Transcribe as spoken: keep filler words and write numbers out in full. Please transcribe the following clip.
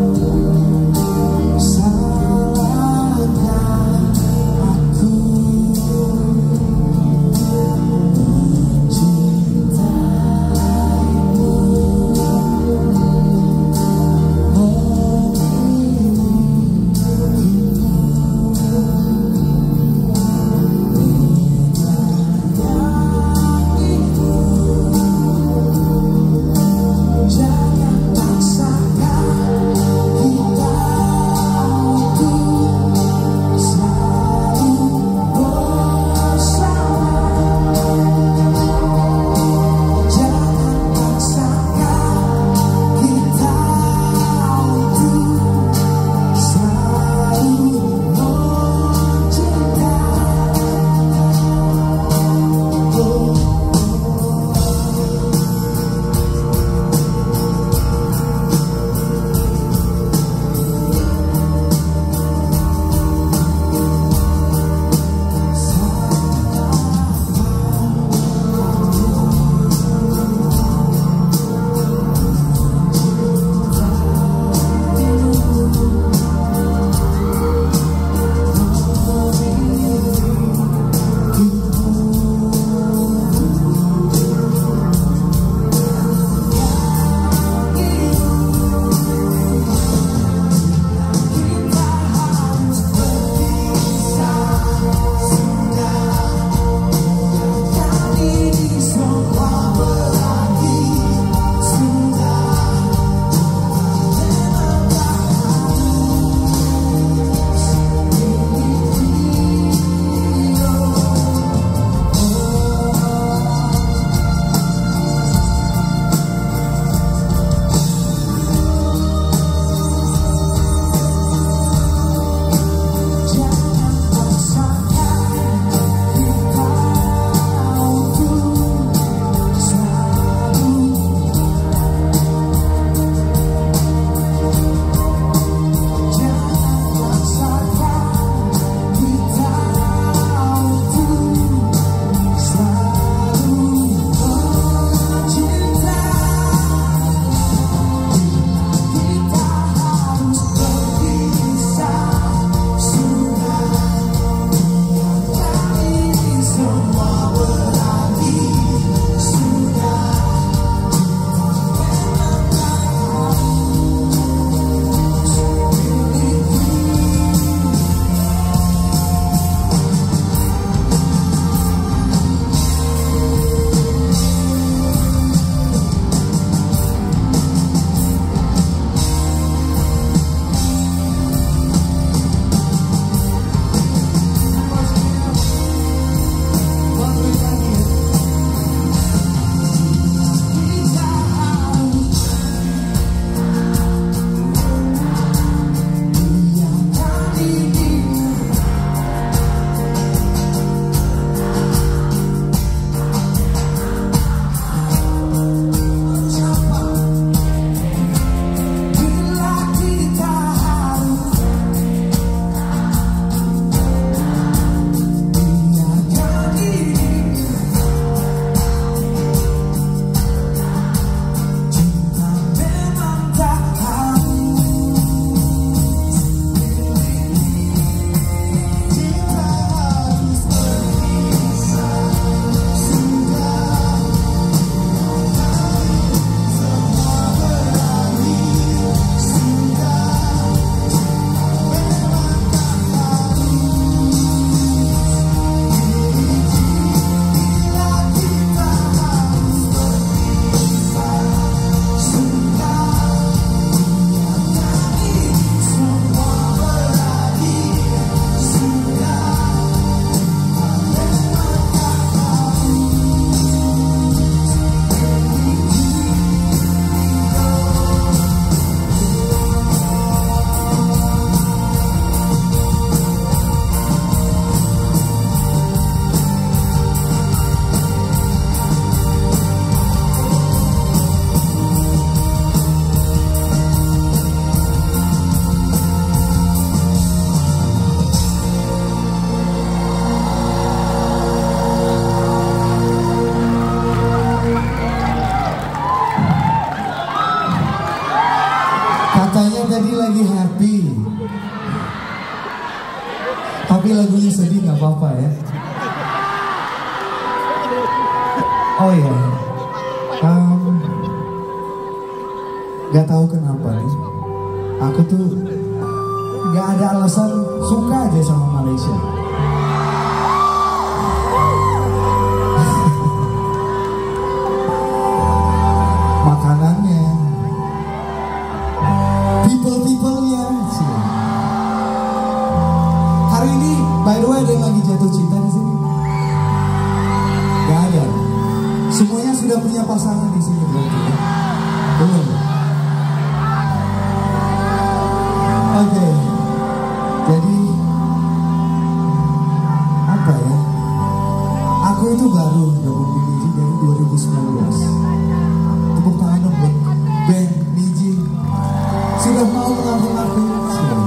Jangan paksakan Apalagi lagunya sedih nggak apa-apa ya. Oh ya, um, gak tahu kenapa nih, aku tuh gak ada alasan, suka aja sama Malaysia. Makanannya, people-peoplenya sih. Hari ini, by the way, ada yang lagi jatuh cinta di sini? Gak ada. Semuanya sudah punya pasangan di sini berarti ya? Belum. Oke. Okay. Jadi apa ya? Aku itu baru gabung di Niji dari dua ribu sembilan belas. Tepuk tangan dong buat band Niji. Sudah mau mengabung aku. Sudah.